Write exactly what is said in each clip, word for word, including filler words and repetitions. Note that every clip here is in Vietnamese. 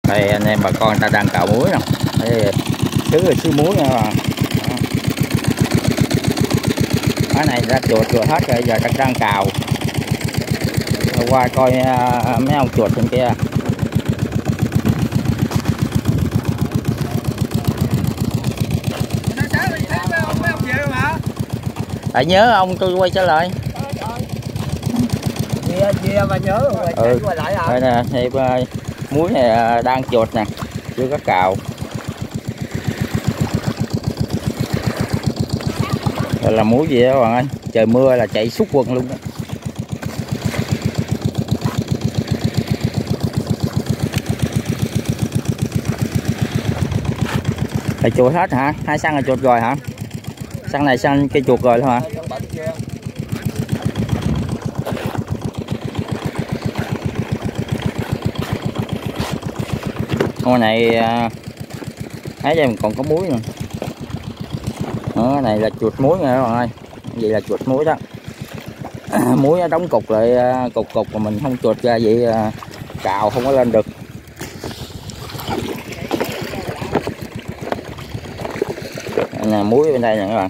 Đây anh em bà con người ta đang cạo muối nè. Đây xứ là xứ muối nha. Cái này đã chuột rồi hết rồi, giờ ta đang cào. Rồi qua coi uh, mấy ông chuột trên kia. Tại nhớ ông tôi quay trở lại. Chia chia mà nhớ rồi ừ. quay lại hả? Đây nè, thì uh, muối này đang chuột nè, chưa có cào. Đây là muối gì đó bạn ơi, trời mưa là chạy xúc quần luôn đó. Là chuột hết hả? Hai xăng là chuột rồi hả? Xăng này xăng cây chuột rồi hả? Con này thấy đây còn có muối nè. Đó, này là chuột muối nha các bạn ơi. Vậy là chuột muối đó. Muối nó đóng cục lại cục cục mà mình không chuột ra vậy cào không có lên được. Đây là muối bên đây nè các bạn.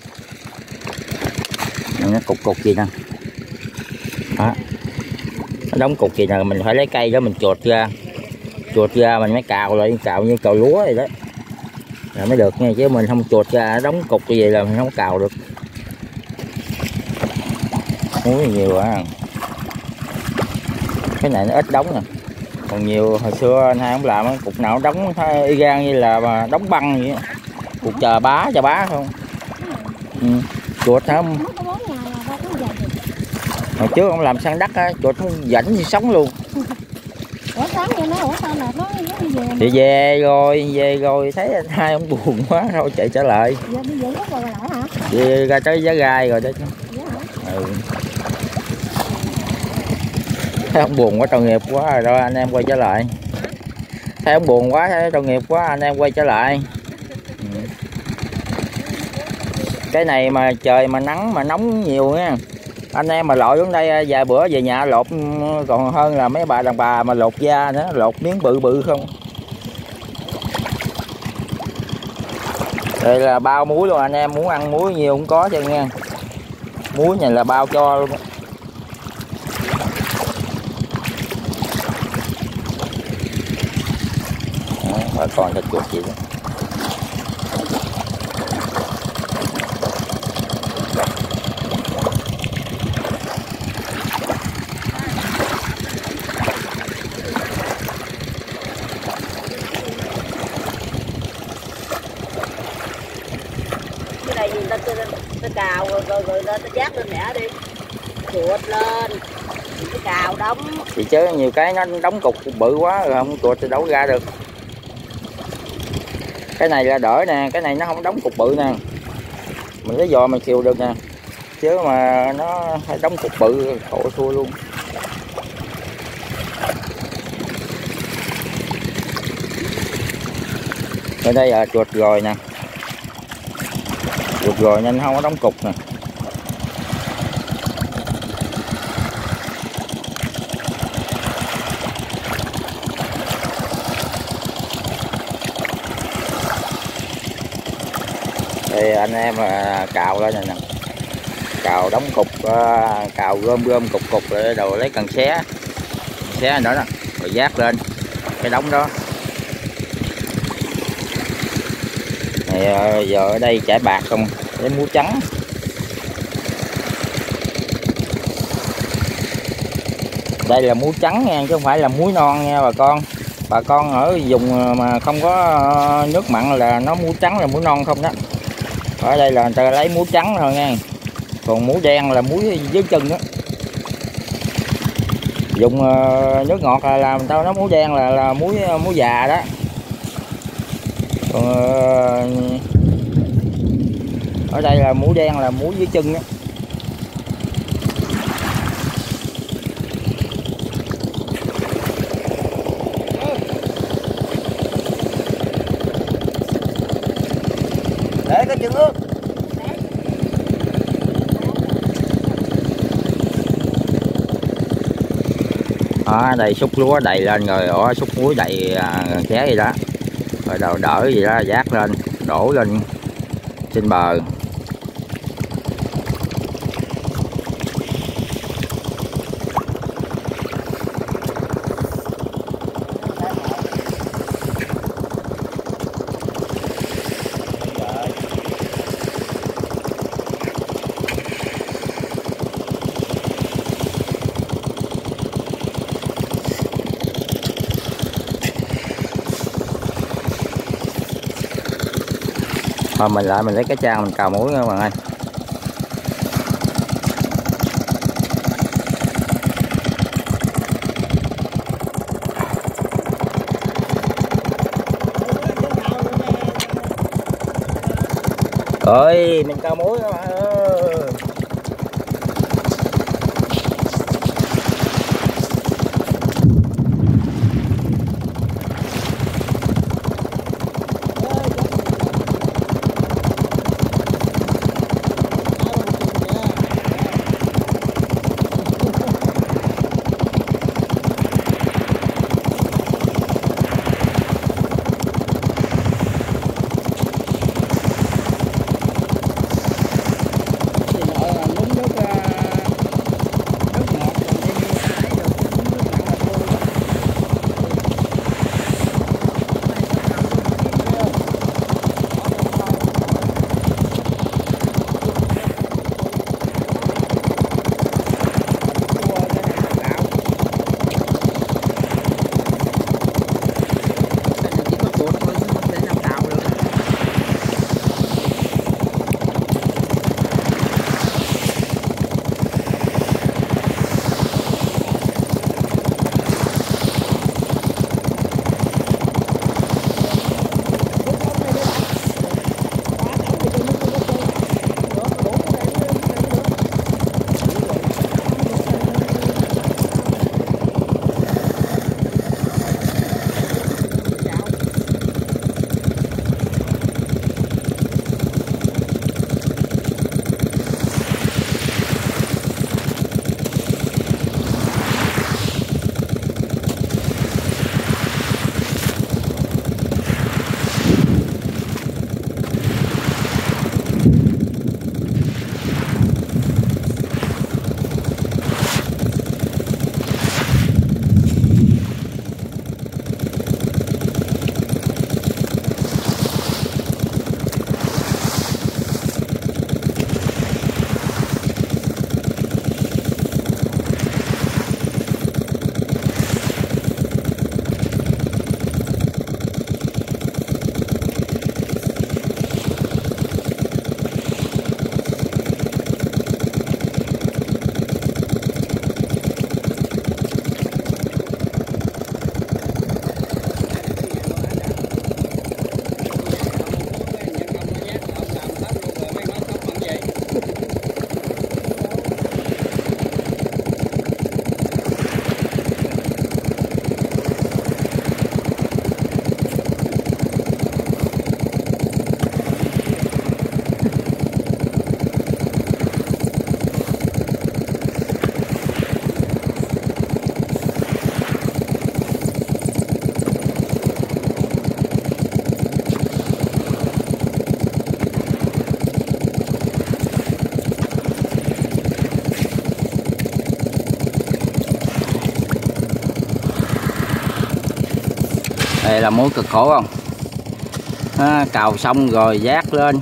Nó cục cục gì nè. Đó. Nó đóng cục gì nè, mình phải lấy cây đó mình chuột ra. Chuột ra mình mới cào lại, cào như cào lúa vậy đó là mới được nha, chứ mình không chuột ra đóng cục như vậy là mình không cào được. Muối nhiều quá. Cái này nó ít đóng nè, còn nhiều hồi xưa anh hai không làm cục nào đóng y gan như là mà đóng băng vậy, cục chờ bá cho bá không. Ừ. Chuột không. Hồi trước ông làm sang đất á, chuột nó rảnh như sống luôn. Ủa sáng vậy nó, ủa sao là nó về thì về rồi, về rồi thấy hai ông buồn quá thôi chạy trở lại. Giờ đi về rồi lại hả? Về ra tới Giá Gai rồi đó chứ. Ừ. Thấy ông buồn quá, tội nghiệp quá rồi anh em quay trở lại. Thấy ông buồn quá, thấy tội nghiệp quá anh em quay trở lại. Ừ. Cái này mà trời mà nắng mà nóng nhiều nha, anh em mà lội xuống đây vài bữa về nhà lột còn hơn là mấy bà đàn bà mà lột da nữa, lột miếng bự bự không. Đây là bao muối luôn, anh em muốn ăn muối nhiều cũng có cho nha. Muối này là bao cho luôn. Đó, bà con thịt chuột gì đó. Ta, ta, ta cào rồi rồi rồi ta vác lên mẹ đi, chuột lên cái cào đóng thì chứ nhiều cái nó đóng cục bự quá rồi không chuột thì đâu ra được. Cái này là đỡ nè, cái này nó không đóng cục bự nè, mình lấy giò mình chiều được nè, chứ mà nó hay đóng cục bự khổ thua luôn. Ở đây là chuột rồi nè, chuột rồi nên không có đóng cục nè. Đây anh em là cào lên này nè, cào đóng cục, cào gom gom cục cục rồi đầu lấy cần xé xé nữa nè, rồi vác lên cái đống đó. Này, giờ ở đây chải bạc không, lấy muối trắng. Đây là muối trắng nha, chứ không phải là muối non nha bà con. Bà con ở vùng mà không có nước mặn là nó muối trắng là muối non không đó. Ở đây là người ta lấy muối trắng thôi nha. Còn muối đen là muối dưới chân đó. Dùng nước ngọt là làm tao nó muối đen là là muối muối già đó. Còn ở đây là muối đen là muối dưới chân đó. Để cái chân ướt. Đó, đây xúc lúa đầy lên rồi, ở xúc muối đầy à, ché gì đó, rồi đầu đỡ gì đó vác lên đổ lên trên bờ. Thôi mình lại mình lấy cái trang mình cào muối các bạn ơi. Ơi mình cào muối các bạn ơi. Đây là muối cực khổ không? À, cào xong rồi vác lên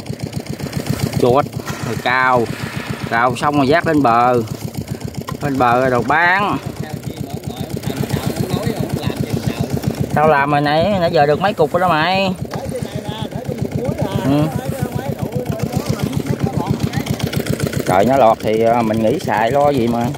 chuột rồi cào, cào xong rồi vác lên bờ, lên bờ rồi bán. Tao làm rồi nãy nãy giờ được mấy cục rồi đó mày. Ừ. Trời nó lọt thì mình nghĩ xài lo gì mà.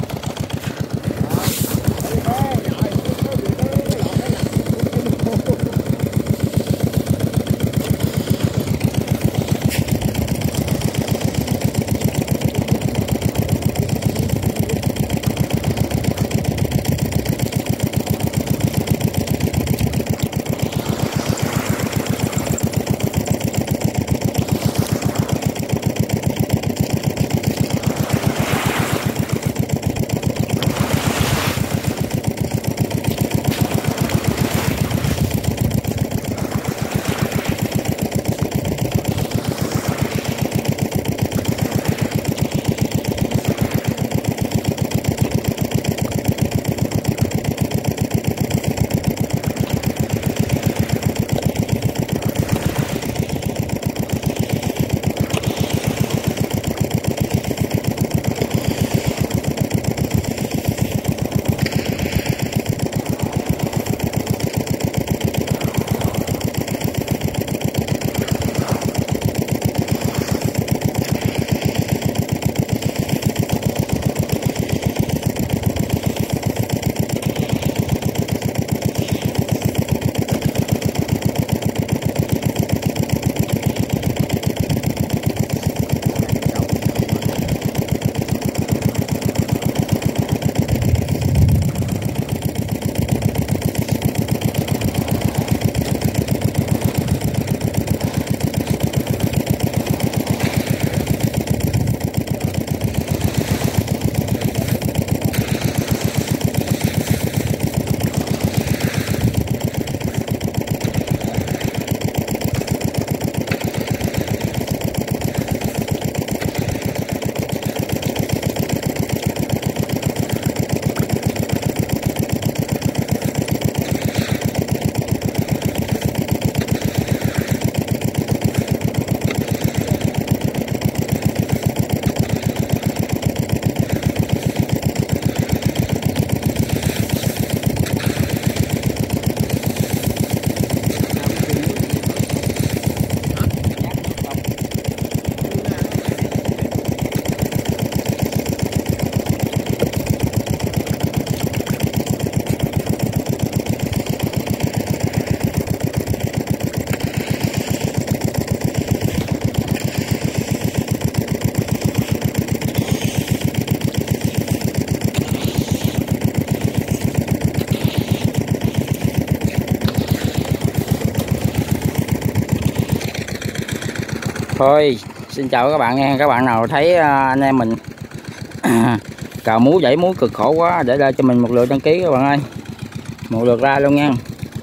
Thôi xin chào các bạn nha. Các bạn nào thấy anh em mình cào muối dãy muối cực khổ quá, để ra cho mình một lượt đăng ký các bạn ơi, một lượt like luôn nha.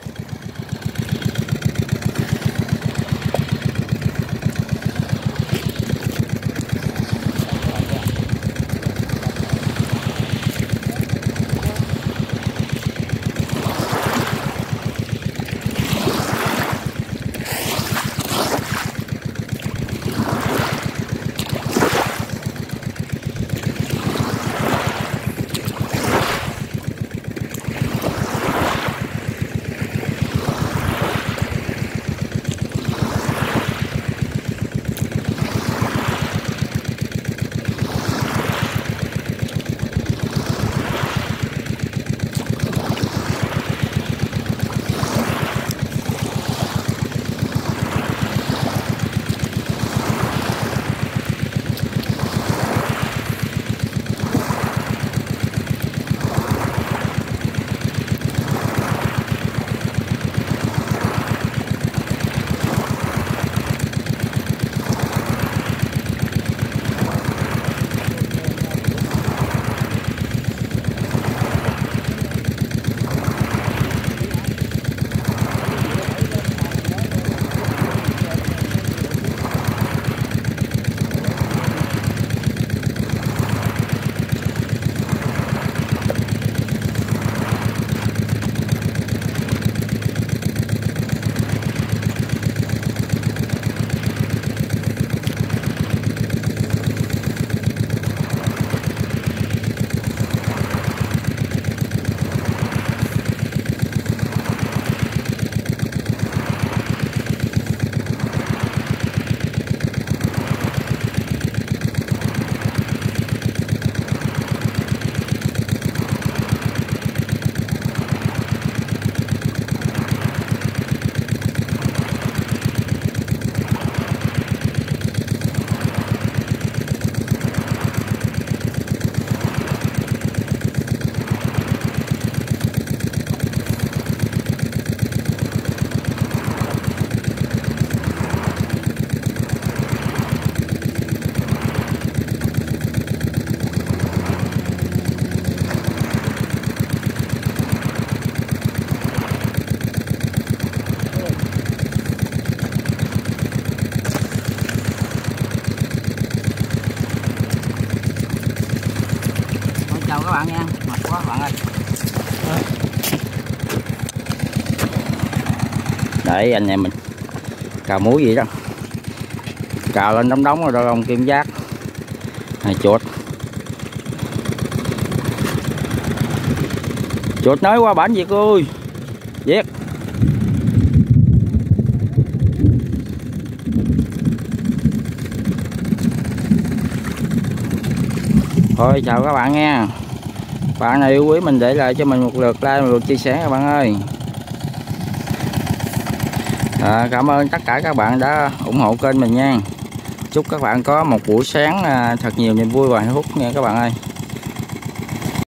Chào các bạn nha, mệt quá các bạn ơi. Để anh em mình cào muối gì đó, cào lên đống đống rồi đâu ông kim giác này, chuột chuột nói qua bển Việt ơi, Việt. Thôi chào các bạn nha. Bạn nào yêu quý mình để lại cho mình một lượt like, một lượt chia sẻ các bạn ơi. À, cảm ơn tất cả các bạn đã ủng hộ kênh mình nha. Chúc các bạn có một buổi sáng thật nhiều niềm vui và hạnh phúc nha các bạn ơi.